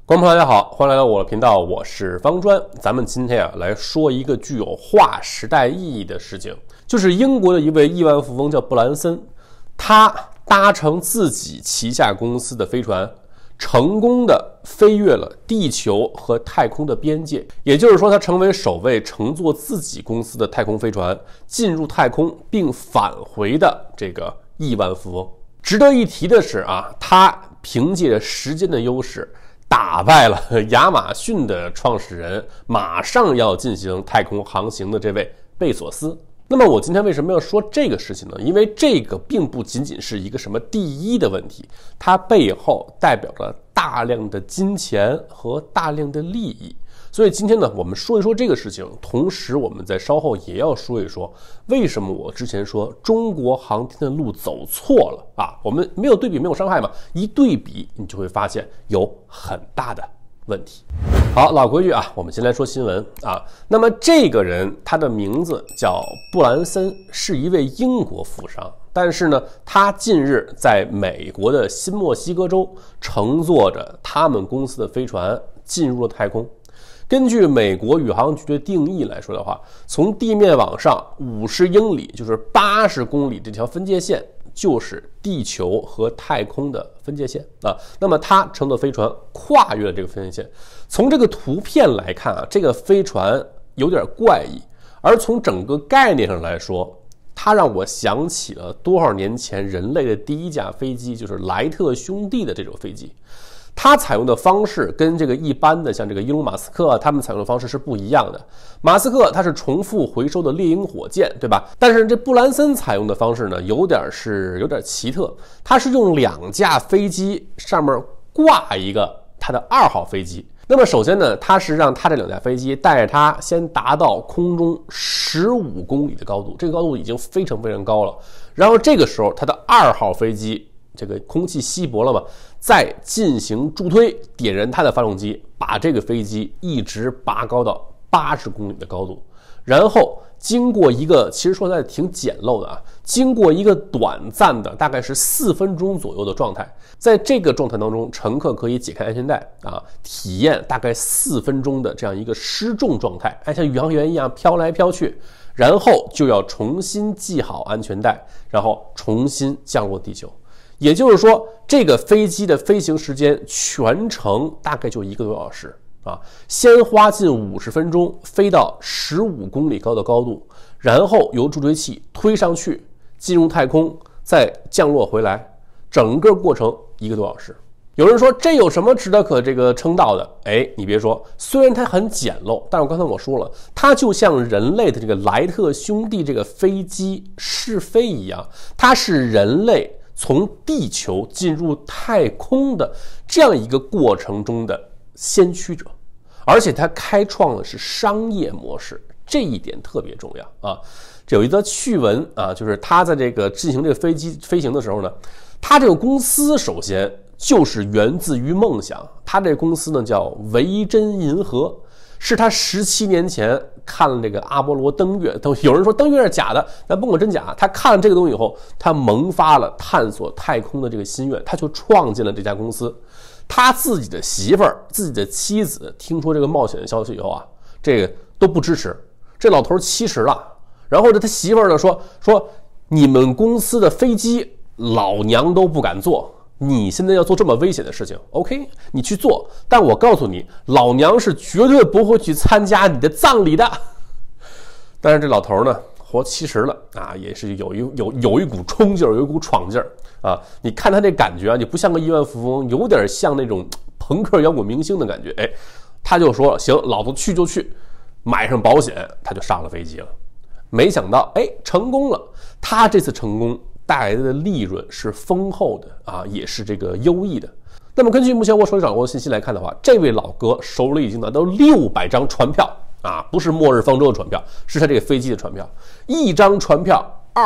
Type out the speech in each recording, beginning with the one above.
观众朋友大家好，欢迎来到我的频道，我是方专。咱们今天来说一个具有划时代意义的事情，就是英国的一位亿万富翁叫布兰森，他搭乘自己旗下公司的飞船，成功的飞越了地球和太空的边界，也就是说，他成为首位乘坐自己公司的太空飞船进入太空并返回的这个亿万富翁。值得一提的是他凭借着时间的优势，打败了亚马逊的创始人，马上要进行太空航行的这位贝索斯。那么我今天为什么要说这个事情呢？因为这个并不仅仅是一个什么第一的问题，它背后代表了大量的金钱和大量的利益。所以今天呢，我们说一说这个事情，同时我们在稍后也要说一说为什么我之前说中国航天的路走错了我们没有对比没有伤害嘛，一对比你就会发现有很大的问题。好，老规矩我们先来说新闻那么这个人他的名字叫布兰森，是一位英国富商，但是呢，他近日在美国的新墨西哥州乘坐着他们公司的飞船进入了太空。根据美国宇航局的定义来说的话，从地面往上50英里，就是80公里这条分界线，就是地球和太空的分界线那么他乘的飞船跨越了这个分界线。从这个图片来看这个飞船有点怪异，而从整个概念上来说，它让我想起了多少年前人类的第一架飞机，就是莱特兄弟的这种飞机。他采用的方式跟这个一般的像这个伊隆马斯克他们采用的方式是不一样的。马斯克他是重复回收的猎鹰火箭，对吧？但是这布兰森采用的方式呢，有点奇特，他是用2架飞机上面挂一个他的2号飞机。那么首先呢，他是让他这2架飞机带着他先达到空中15公里的高度，这个高度已经非常非常高了。然后这个时候他的2号飞机这个空气稀薄了嘛，再进行助推，点燃它的发动机，把这个飞机一直拔高到80公里的高度。然后经过一个其实说实在挺简陋的经过一个短暂的大概是4分钟左右的状态，在这个状态当中，乘客可以解开安全带体验大概4分钟的这样一个失重状态，像宇航员一样飘来飘去，然后就要重新系好安全带，然后重新降落地球。也就是说，这个飞机的飞行时间全程大概就1个多小时先花近50分钟飞到15公里高的高度，然后由助推器推上去，进入太空，再降落回来，整个过程1个多小时。有人说这有什么值得称道的？你别说，虽然它很简陋，但是刚才我说了，它就像人类的这个莱特兄弟这个飞机试飞一样，它是人类从地球进入太空的这样一个过程中的先驱者，而且它开创的是商业模式，这一点特别重要这有一则趣闻就是他在这个进行这个飞机飞行的时候呢，他这个公司首先就是源自于梦想，他这个公司呢叫维珍银河，是他17年前看了这个阿波罗登月，有人说登月是假的，但不管真假，他看了这个东西以后，他萌发了探索太空的这个心愿，他就创建了这家公司。他自己的媳妇儿、自己的妻子听说这个冒险的消息以后这个都不支持。这老头70了，然后他媳妇儿呢说你们公司的飞机老娘都不敢坐，你现在要做这么危险的事情 ，OK， 你去做，但我告诉你，老娘是绝对不会去参加你的葬礼的。但是这老头呢，活70了也是有一股冲劲儿，有一股闯劲儿你看他这感觉你不像个亿万富翁，有点像那种朋克摇滚明星的感觉。他就说行，老子去就去，买上保险，他就上了飞机了。没想到成功了，他这次成功带来的利润是丰厚的也是这个优异的。那么根据目前我手里掌握的信息来看的话，这位老哥手里已经拿到600张船票不是末日方舟的船票，是他这个飞机的船票，一张船票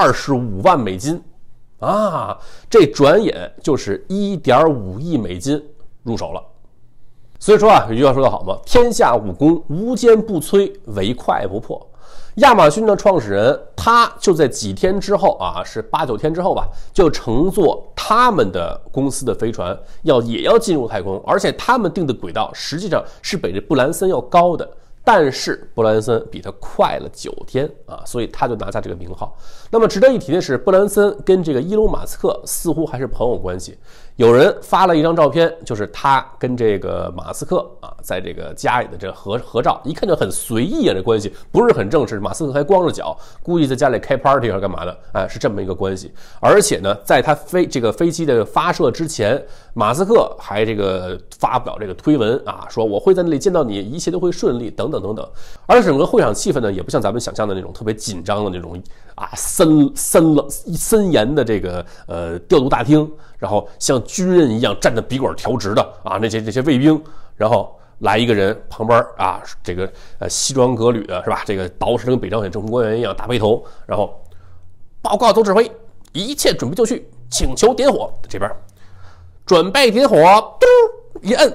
25万美金这转眼就是1.5亿美金入手了。所以说有句话说得好嘛，天下武功无坚不摧，唯快不破。 亚马逊的创始人，他就在几天之后啊，是8、9天之后吧，就乘坐他们的公司的飞船，也要进入太空，而且他们定的轨道实际上是比这布兰森要高的。但是布兰森比他快了9天啊，所以他就拿下这个名号。那么值得一提的是，布兰森跟这个伊隆马斯克似乎还是朋友关系。有人发了一张照片，就是他跟这个马斯克啊，在这个家里的这个合照，一看就很随意啊，这关系不是很正式。马斯克还光着脚，估计在家里开 party 还是干嘛的，哎，是这么一个关系。而且呢，在他这个飞机的发射之前，马斯克还这个发表这个推文啊，说我会在那里见到你，一切都会顺利，等等等等。而整个会场气氛呢，也不像咱们想象的那种特别紧张的那种啊森严的这个调度大厅，然后像军人一样站得笔管调直的啊那些卫兵，然后来一个人旁边啊这个西装革履的是吧？这个捯饬跟北朝鲜政府官员一样大背头，然后报告总指挥，一切准备就绪，请求点火。这边准备点火，嘟一摁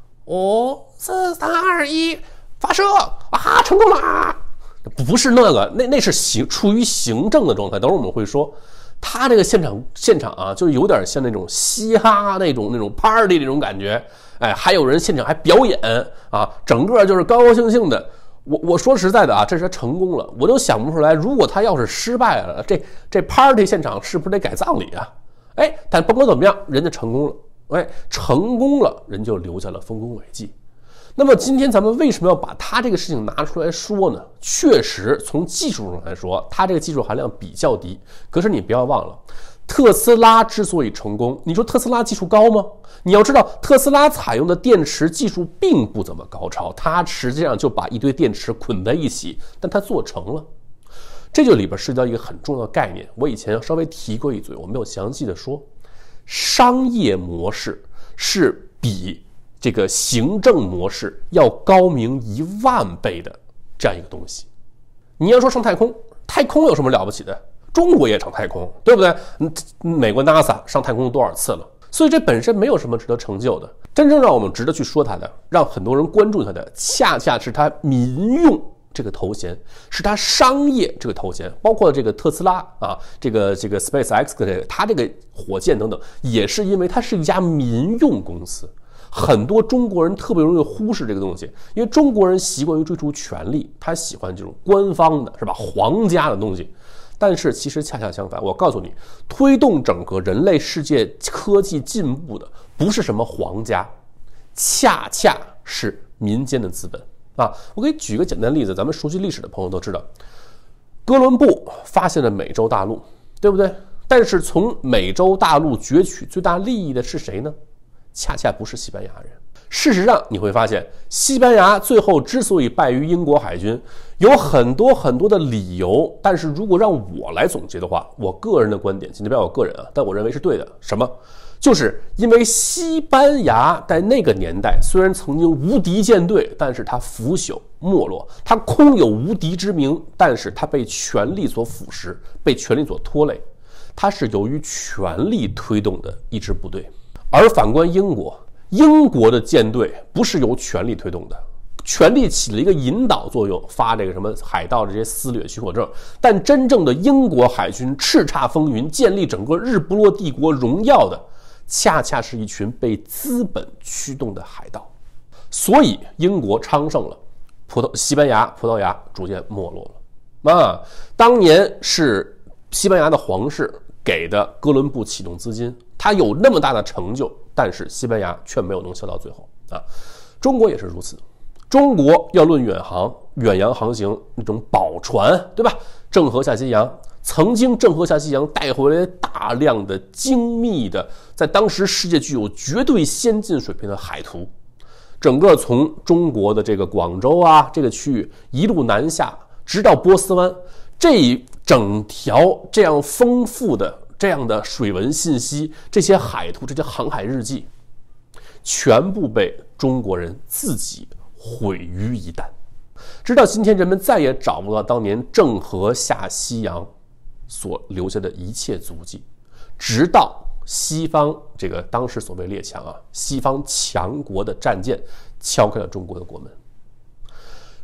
，5、4、3、2、1。发射啊！成功了！不是那个，那是处于行政的状态。等会儿我们会说，他这个现场啊，就有点像那种嘻哈那种 party 那种感觉。哎，还有人现场还表演啊，整个就是高高兴兴的。我说实在的啊，这是他成功了，我就想不出来，如果他要是失败了，这 party 现场是不是得改葬礼啊？哎，但甭管怎么样，人家成功了，哎，成功了，人就留下了丰功伟绩。那么今天咱们为什么要把它这个事情拿出来说呢？确实从技术上来说，它这个技术含量比较低。可是你不要忘了，特斯拉之所以成功，你说特斯拉技术高吗？你要知道，特斯拉采用的电池技术并不怎么高超，它实际上就把一堆电池捆在一起，但它做成了。这就里边涉及到一个很重要的概念，我以前稍微提过一嘴，我没有详细的说。商业模式是比这个行政模式要高明10000倍的这样一个东西。你要说上太空，太空有什么了不起的？中国也上太空，对不对？美国 NASA 上太空多少次了？所以这本身没有什么值得成就的。真正让我们值得去说它的，让很多人关注它的，恰恰是它民用这个头衔，是它商业这个头衔，包括这个特斯拉啊，这个 SpaceX 的它这个火箭等等，也是因为它是一家民用公司。很多中国人特别容易忽视这个东西，因为中国人习惯于追逐权力，他喜欢这种官方的，是吧？皇家的东西。但是其实恰恰相反，我告诉你，推动整个人类世界科技进步的不是什么皇家，恰恰是民间的资本啊！我给你举个简单例子，咱们熟悉历史的朋友都知道，哥伦布发现了美洲大陆，对不对？但是从美洲大陆攫取最大利益的是谁呢？恰恰不是西班牙人。事实上你会发现，西班牙最后之所以败于英国海军，有很多很多的理由。但是如果让我来总结的话，我个人的观点，请代表我个人啊，但我认为是对的。什么？就是因为西班牙在那个年代虽然曾经无敌舰队，但是它腐朽没落，它空有无敌之名，但是它被权力所腐蚀，被权力所拖累。它是由于权力推动的一支部队。而反观英国，英国的舰队不是由权力推动的，权力起了一个引导作用，发这个什么海盗这些私掠许可证，但真正的英国海军叱咤风云，建立整个日不落帝国荣耀的，恰恰是一群被资本驱动的海盗。所以英国昌盛了，西班牙、葡萄牙逐渐没落了。当年是西班牙的皇室给的哥伦布启动资金，他有那么大的成就，但是西班牙却没有能笑到最后啊。中国也是如此，中国要论远航、远洋航行那种宝船，对吧？郑和下西洋，曾经郑和下西洋带回来大量的精密的，在当时世界具有绝对先进水平的海图，整个从中国的这个广州啊这个区域一路南下，直到波斯湾，这一整条这样丰富的这样的水文信息，这些海图，这些航海日记，全部被中国人自己毁于一旦。直到今天，人们再也找不到当年郑和下西洋所留下的一切足迹，直到西方这个当时所谓列强啊，西方强国的战舰敲开了中国的国门。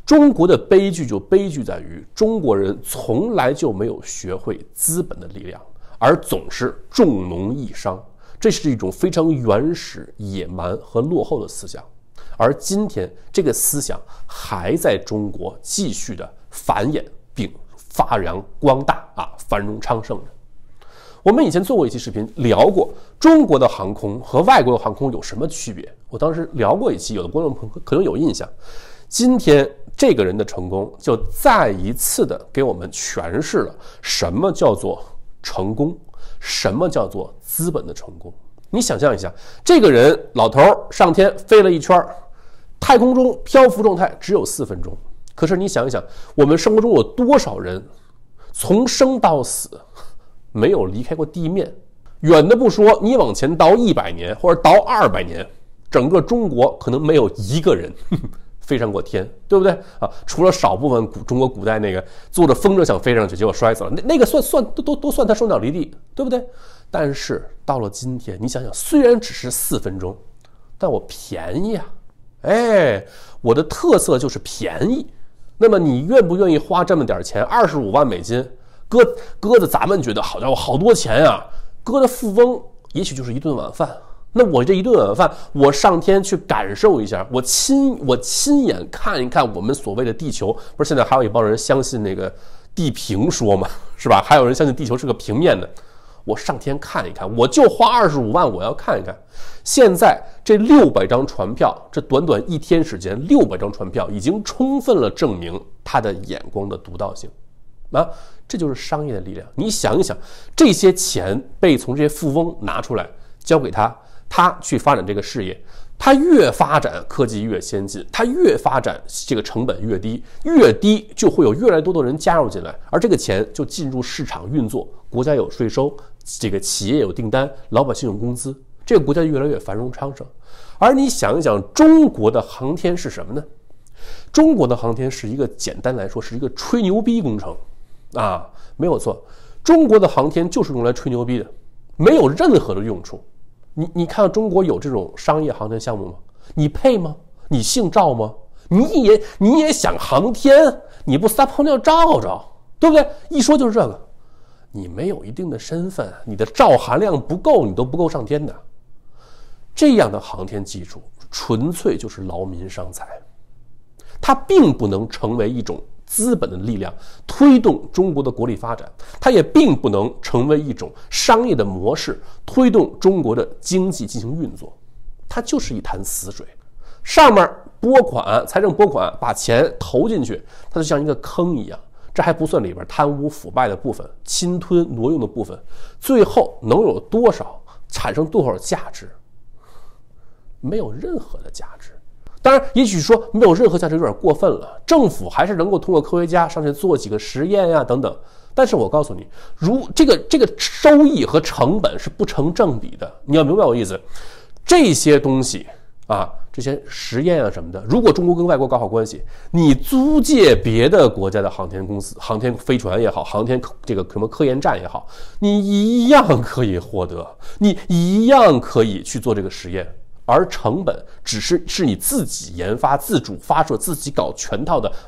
中国的悲剧就悲剧在于，中国人从来就没有学会资本的力量，而总是重农抑商，这是一种非常原始、野蛮和落后的思想。而今天，这个思想还在中国继续的繁衍并发扬光大繁荣昌盛着。我们以前做过一期视频，聊过中国的航空和外国的航空有什么区别。我当时聊过一期，有的观众朋友可能有印象。今天这个人的成功，就再一次的给我们诠释了什么叫做成功，什么叫做资本的成功。你想象一下，这个人老头上天飞了一圈，太空中漂浮状态只有4分钟。可是你想一想，我们生活中有多少人从生到死没有离开过地面？远的不说，你往前倒100年或者倒200年，整个中国可能没有一个人飞上过天，对不对除了少部分中国古代那个坐着风筝想飞上去，结果摔死了，那个都算他手脚离地，对不对？但是到了今天，你想想，虽然只是4分钟，但我便宜我的特色就是便宜。那么你愿不愿意花这么点钱，25万美金，搁的咱们觉得好家伙好多钱啊，搁的富翁也许就是一顿晚饭。那我这一顿晚饭，我上天去感受一下，我亲眼看一看我们所谓的地球。不是现在还有一帮人相信那个地平说嘛，是吧？还有人相信地球是个平面的。我上天看一看，我就花25万，我要看一看。现在这600张船票，这短短1天时间，600张船票已经充分了证明他的眼光的独到性这就是商业的力量。你想一想，这些钱被从这些富翁拿出来交给他去发展这个事业，他越发展科技越先进，他越发展这个成本越低就会有越来越多的人加入进来，而这个钱就进入市场运作，国家有税收，这个企业有订单，老百姓有工资，这个国家越来越繁荣昌盛。而你想一想，中国的航天是什么呢？中国的航天是一个，简单来说是一个吹牛逼工程没有错，中国的航天就是用来吹牛逼的，没有任何的用处。你看到中国有这种商业航天项目吗？你配吗？你姓赵吗？你也想航天，你不撒泡尿照照，对不对？一说就是这个，你没有一定的身份，你的照含量不够，你都不够上天的。这样的航天技术纯粹就是劳民伤财，它并不能成为一种资本的力量推动中国的国力发展，它也并不能成为一种商业的模式推动中国的经济进行运作，它就是一潭死水。上面拨款，财政拨款，把钱投进去，它就像一个坑一样，这还不算里边贪污腐败的部分，侵吞挪用的部分，最后能有多少，产生多少价值？没有任何的价值。当然，也许说没有任何价值有点过分了，政府还是能够通过科学家上去做几个实验等等。但是我告诉你，如这个收益和成本是不成正比的，你要明白我意思。这些东西这些实验什么的，如果中国跟外国搞好关系，你租借别的国家的航天公司、航天飞船也好，航天这个什么科研站也好，你一样可以获得，你一样可以去做这个实验。而成本只是你自己研发、自主发射、自己搞全套的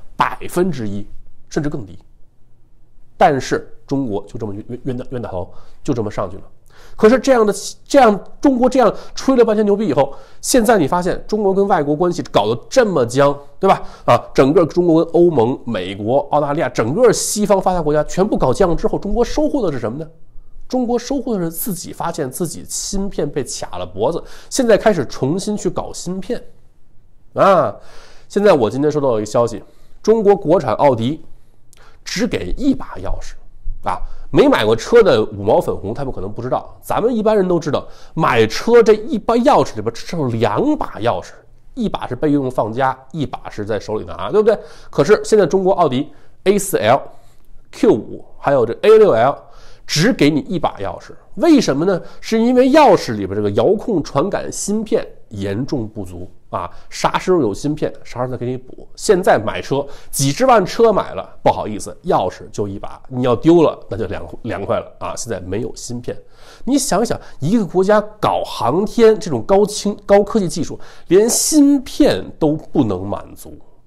1%，甚至更低。但是中国就这么冤大头，就这么上去了。可是这样中国这样吹了半天牛逼以后，现在你发现中国跟外国关系搞得这么僵，对吧？整个中国跟欧盟、美国、澳大利亚，整个西方发达国家全部搞僵了之后，中国收获的是什么呢？中国收获的是自己发现自己芯片被卡了脖子，现在开始重新去搞芯片现在我今天收到一个消息，中国国产奥迪只给1把钥匙没买过车的5毛粉红他们可能不知道，咱们一般人都知道，买车这1把钥匙里边只有2把钥匙，一把是备用放家，一把是在手里拿，对不对？可是现在中国奥迪 A4L、Q5 还有这 A6L只给你1把钥匙，为什么呢？是因为钥匙里边这个遥控传感芯片严重不足啥时候有芯片，啥时候再给你补。现在买车几十万车买了，不好意思，钥匙就1把，你要丢了那就凉快了现在没有芯片。你想想，一个国家搞航天这种高科技技术，连芯片都不能满足，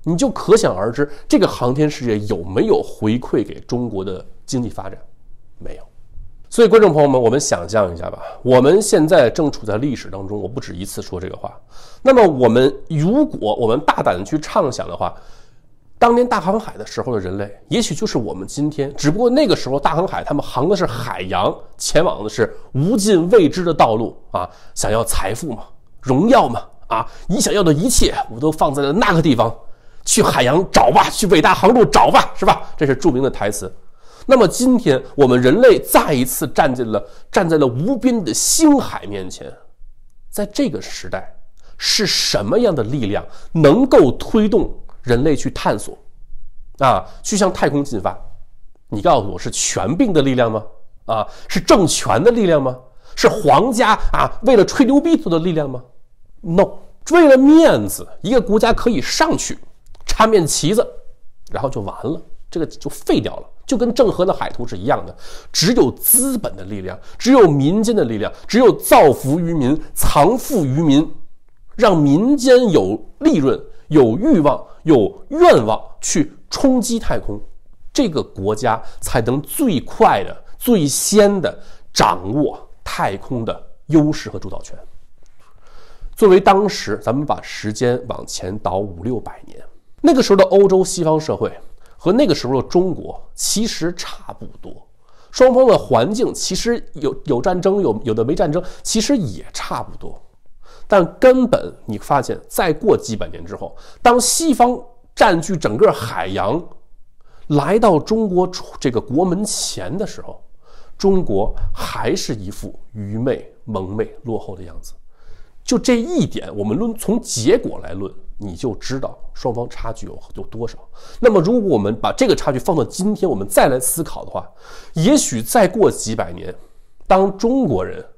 你就可想而知，这个航天事业有没有回馈给中国的经济发展？没有。所以，观众朋友们，我们想象一下吧，我们现在正处在历史当中，我不止一次说这个话。那么，如果我们大胆的去畅想的话，当年大航海的时候的人类，也许就是我们今天，只不过那个时候大航海他们航的是海洋，前往的是无尽未知的道路啊，想要财富嘛，荣耀嘛，啊，你想要的一切我都放在了那个地方，去海洋找吧，去伟大航路找吧，是吧？这是著名的台词。那么今天我们人类再一次站在了无边的星海面前，在这个时代，是什么样的力量能够推动人类去探索啊，去向太空进发？你告诉我，是权柄的力量吗？啊，是政权的力量吗？是皇家啊为了吹牛逼做的力量吗 ？No， 为了面子，一个国家可以上去插面旗子，然后就完了，这个就废掉了。就跟郑和的海图是一样的，只有资本的力量，只有民间的力量，只有造福于民、藏富于民，让民间有利润、有欲望、有愿望去冲击太空，这个国家才能最快的、最先的掌握太空的优势和主导权。作为当时，咱们把时间往前倒500-600年，那个时候的欧洲西方社会和那个时候的中国其实差不多，双方的环境其实有战争，有的没战争，其实也差不多。但根本你发现，再过几百年之后，当西方占据整个海洋，来到中国这个国门前的时候，中国还是一副愚昧、蒙昧、落后的样子。就这一点，我们从结果来论，你就知道双方差距有多少。那么，如果我们把这个差距放到今天，我们再来思考的话，也许再过几百年，当中国人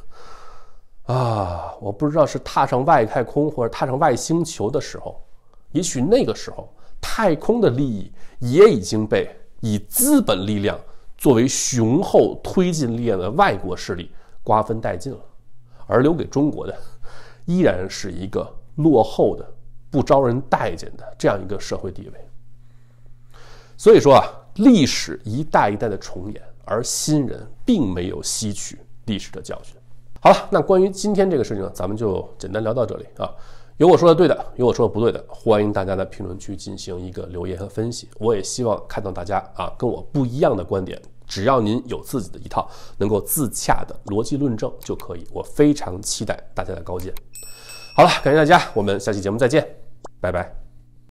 啊，我不知道是踏上外太空或者踏上外星球的时候，也许那个时候，太空的利益也已经被以资本力量作为雄厚推进力量的外国势力瓜分殆尽了，而留给中国的依然是一个落后的、不招人待见的这样一个社会地位。所以说啊，历史一代一代的重演，而新人并没有吸取历史的教训。好了，那关于今天这个事情呢，咱们就简单聊到这里啊。有我说的对的，有我说的不对的，欢迎大家在评论区进行一个留言和分析。我也希望看到大家啊跟我不一样的观点，只要您有自己的一套能够自洽的逻辑论证就可以。我非常期待大家的高见。好了，感谢大家，我们下期节目再见，拜拜。